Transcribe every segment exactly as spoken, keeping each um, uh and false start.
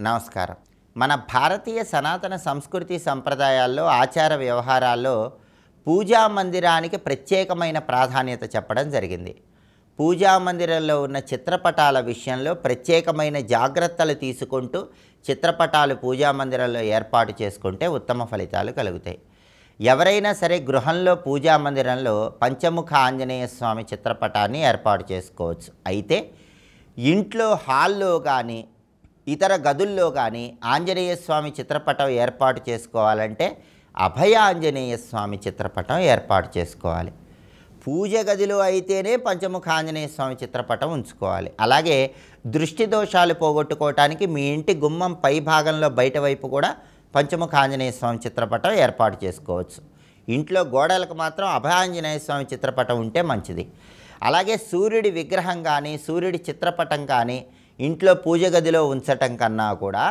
నమస్కారం. మన భారతీయ సనాతన సంస్కృతి సంప్రదాయాల్లో ఆచార వ్యవహారాల్లో పూజా మందిరానికి ప్రత్యేకమైన ప్రాధాన్యత చెప్పడం జరిగింది. పూజా మందిరంలో ఉన్న చిత్రపటాల విషయంలో ప్రత్యేకమైన జాగ్రత్తలు తీసుకుంటూ చిత్రపటాలు పూజా మందిరంలో ఏర్పాటు చేసుకుంటే ఉత్తమ ఫలితాలు కలుగుతాయి. ఎవరైనా సరే గృహంలో పూజా మందిరంలో పంచముఖ ఆంజనేయ స్వామి చిత్రపటాన్ని ఏర్పాటు చేసుకోవచ్చు. అయితే ఇంట్లో హాల్లో కానీ ఇతర గదుల్లో కానీ ఆంజనేయ స్వామి చిత్రపటం ఏర్పాటు చేసుకోవాలంటే అభయ ఆంజనేయ స్వామి చిత్రపటం ఏర్పాటు చేసుకోవాలి. పూజ గదిలో అయితేనే పంచముఖ ఆంజనేయ స్వామి చిత్రపటం ఉంచుకోవాలి. అలాగే దృష్టి దోషాలు పోగొట్టుకోవటానికి మీ ఇంటి గుమ్మం పై భాగంలో బయట వైపు కూడా పంచముఖ ఆంజనేయ స్వామి చిత్రపటం ఏర్పాటు చేసుకోవచ్చు. ఇంట్లో గోడలకు మాత్రం అభయ ఆంజనేయ స్వామి చిత్రపటం ఉంటే మంచిది. అలాగే సూర్యుడి విగ్రహం కానీ సూర్యుడి చిత్రపటం కానీ ఇంట్లో పూజ గదిలో ఉంచటం కన్నా కూడా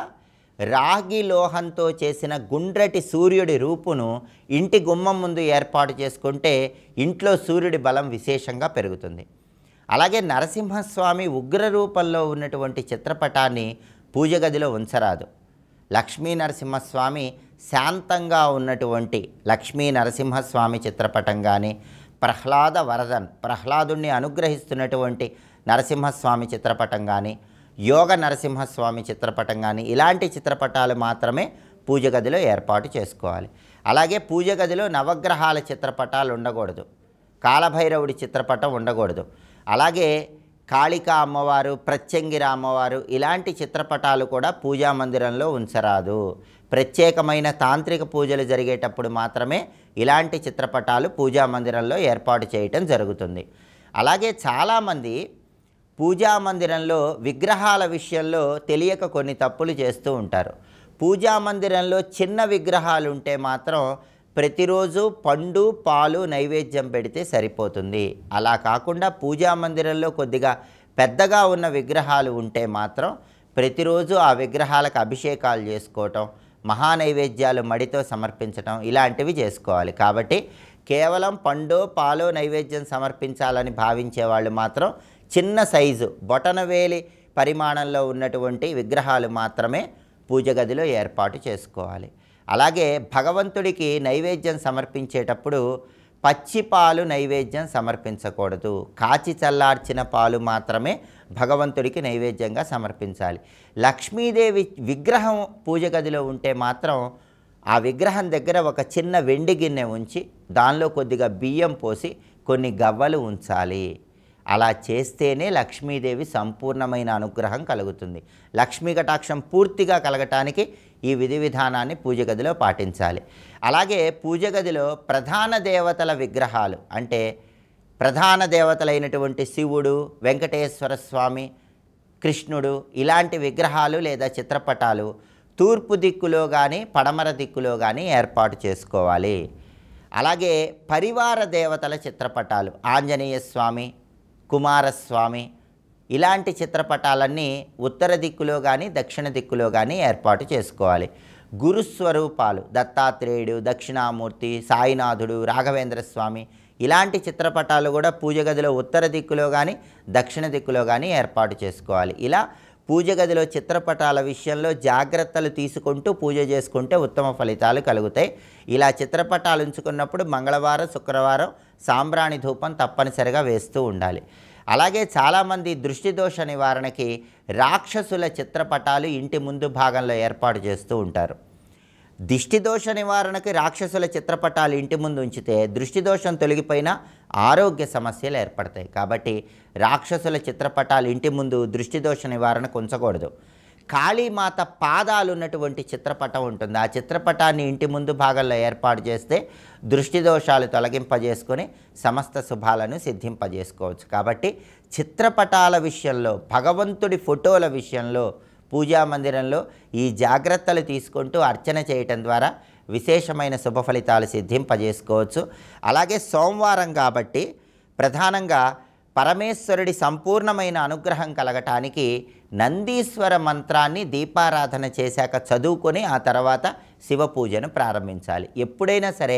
రాగి లోహంతో చేసిన గుండ్రటి సూర్యుడి రూపును ఇంటి గుమ్మం ముందు ఏర్పాటు చేసుకుంటే ఇంట్లో సూర్యుడి బలం విశేషంగా పెరుగుతుంది. అలాగే నరసింహస్వామి ఉగ్ర రూపంలో ఉన్నటువంటి చిత్రపటాన్ని పూజ గదిలో ఉంచరాదు. లక్ష్మీ నరసింహస్వామి శాంతంగా ఉన్నటువంటి లక్ష్మీ నరసింహస్వామి చిత్రపటం కానీ ప్రహ్లాద వరదన్ ప్రహ్లాదుణ్ణి అనుగ్రహిస్తున్నటువంటి నరసింహస్వామి చిత్రపటం కానీ యోగ నరసింహస్వామి చిత్రపటం కానీ ఇలాంటి చిత్రపటాలు మాత్రమే పూజ గదిలో ఏర్పాటు చేసుకోవాలి. అలాగే పూజ గదిలో నవగ్రహాల చిత్రపటాలు ఉండకూడదు. కాలభైరవుడి చిత్రపటం ఉండకూడదు. అలాగే కాళికా అమ్మవారు ప్రత్యంగిర అమ్మవారు ఇలాంటి చిత్రపటాలు కూడా పూజా మందిరంలో ఉంచరాదు. ప్రత్యేకమైన తాంత్రిక పూజలు జరిగేటప్పుడు మాత్రమే ఇలాంటి చిత్రపటాలు పూజా మందిరంలో ఏర్పాటు చేయటం జరుగుతుంది. అలాగే చాలామంది పూజా మందిరంలో విగ్రహాల విషయంలో తెలియక కొన్ని తప్పులు చేస్తూ ఉంటారు. పూజా మందిరంలో చిన్న విగ్రహాలు ఉంటే మాత్రం ప్రతిరోజు పండు పాలు నైవేద్యం పెడితే సరిపోతుంది. అలా కాకుండా పూజా మందిరంలో కొద్దిగా పెద్దగా ఉన్న విగ్రహాలు ఉంటే మాత్రం ప్రతిరోజు ఆ విగ్రహాలకు అభిషేకాలు చేసుకోవటం, మహానైవేద్యాలు మడితో సమర్పించటం ఇలాంటివి చేసుకోవాలి. కాబట్టి కేవలం పండు పాలు నైవేద్యం సమర్పించాలని భావించే వాళ్ళు మాత్రం చిన్న సైజు బొటనవేలి పరిమాణంలో ఉన్నటువంటి విగ్రహాలు మాత్రమే పూజ గదిలో ఏర్పాటు చేసుకోవాలి. అలాగే భగవంతుడికి నైవేద్యం సమర్పించేటప్పుడు పచ్చి పాలు నైవేద్యం సమర్పించకూడదు. కాచి చల్లార్చిన పాలు మాత్రమే భగవంతుడికి నైవేద్యంగా సమర్పించాలి. లక్ష్మీదేవి విగ్రహం పూజ గదిలో ఉంటే మాత్రం ఆ విగ్రహం దగ్గర ఒక చిన్న వెండి గిన్నె ఉంచి దానిలో కొద్దిగా బియ్యం పోసి కొన్ని గవ్వలు ఉంచాలి. అలా చేస్తేనే లక్ష్మీదేవి సంపూర్ణమైన అనుగ్రహం కలుగుతుంది. లక్ష్మీ కటాక్షం పూర్తిగా కలగటానికి ఈ విధి విధానాన్ని పూజ గదిలో పాటించాలి. అలాగే పూజ గదిలో ప్రధాన దేవతల విగ్రహాలు అంటే ప్రధాన దేవతలైనటువంటి శివుడు, వెంకటేశ్వర స్వామి, కృష్ణుడు ఇలాంటి విగ్రహాలు లేదా చిత్రపటాలు తూర్పు దిక్కులో కానీ పడమర దిక్కులో కానీ ఏర్పాటు చేసుకోవాలి. అలాగే పరివార దేవతల చిత్రపటాలు ఆంజనేయ స్వామి, కుమారస్వామి ఇలాంటి చిత్రపటాలన్నీ ఉత్తర దిక్కులో కానీ దక్షిణ దిక్కులో కానీ ఏర్పాటు చేసుకోవాలి. గురుస్వరూపాలు దత్తాత్రేయుడు, దక్షిణామూర్తి, సాయినాథుడు, రాఘవేంద్ర స్వామి ఇలాంటి చిత్రపటాలు కూడా పూజ గదిలో ఉత్తర దిక్కులో కానీ దక్షిణ దిక్కులో కానీ ఏర్పాటు చేసుకోవాలి. ఇలా పూజ గదిలో చిత్రపటాల విషయంలో జాగ్రత్తలు తీసుకుంటూ పూజ చేసుకుంటే ఉత్తమ ఫలితాలు కలుగుతాయి. ఇలా చిత్రపటాలు ఉంచుకున్నప్పుడు మంగళవారం శుక్రవారం సాంబ్రాణి ధూపం తప్పనిసరిగా వేస్తూ ఉండాలి. అలాగే చాలామంది దృష్టి దోష నివారణకి రాక్షసుల చిత్రపటాలు ఇంటి ముందు భాగంలో ఏర్పాటు చేస్తూ ఉంటారు. దిష్టి దోష నివారణకి రాక్షసుల చిత్రపటాలు ఇంటి ముందు ఉంచితే దృష్టి దోషం తొలగిపోయినా ఆరోగ్య సమస్యలు ఏర్పడతాయి. కాబట్టి రాక్షసుల చిత్రపటాలు ఇంటి ముందు దృష్టి దోష నివారణకు ఉంచకూడదు. కాళీమాత పాదాలు ఉన్నటువంటి చిత్రపటం ఉంటుంది. ఆ చిత్రపటాన్ని ఇంటి ముందు భాగంలో ఏర్పాటు చేస్తే దృష్టి దోషాలు తొలగింపజేసుకొని సమస్త శుభాలను సిద్ధింపజేసుకోవచ్చు. కాబట్టి చిత్రపటాల విషయంలో భగవంతుడి ఫోటోల విషయంలో పూజా మందిరంలో ఈ జాగ్రత్తలు తీసుకుంటూ అర్చన చేయటం ద్వారా విశేషమైన శుభ ఫలితాలు సిద్ధింపజేసుకోవచ్చు. అలాగే సోమవారం కాబట్టి ప్రధానంగా పరమేశ్వరుడి సంపూర్ణమైన అనుగ్రహం కలగటానికి నందీశ్వర మంత్రాన్ని దీపారాధన చేశాక చదువుకొని ఆ తర్వాత శివ పూజను ప్రారంభించాలి. ఎప్పుడైనా సరే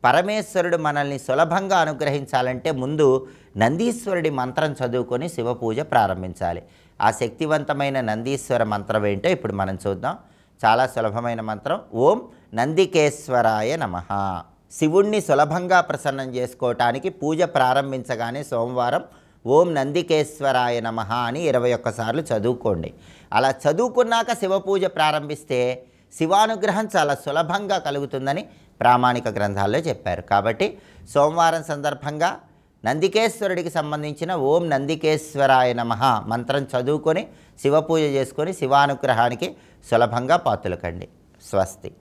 పరమేశ్వరుడు మనల్ని సులభంగా అనుగ్రహించాలంటే ముందు నందీశ్వరుడి మంత్రం చదువుకొని శివపూజ ప్రారంభించాలి. ఆ శక్తివంతమైన నందీశ్వర మంత్రం ఏంటో ఇప్పుడు మనం చూద్దాం. చాలా సులభమైన మంత్రం. ఓం నందికేశ్వరాయ నమః. శివుణ్ణి సులభంగా ప్రసన్నం చేసుకోవటానికి పూజ ప్రారంభించగానే సోమవారం ఓం నందికేశ్వరాయ నమః అని ఇరవై ఒక్కసార్లు చదువుకోండి. అలా చదువుకున్నాక శివపూజ ప్రారంభిస్తే శివానుగ్రహం చాలా సులభంగా కలుగుతుందని ప్రామాణిక గ్రంథాల్లో చెప్పారు. కాబట్టి సోమవారం సందర్భంగా నందికేశ్వరుడికి సంబంధించిన ఓం నందికేశ్వరాయ నమః మంత్రం చదువుకొని శివపూజ చేసుకొని శివానుగ్రహానికి సులభంగా పాత్రలు కండి. స్వస్తి.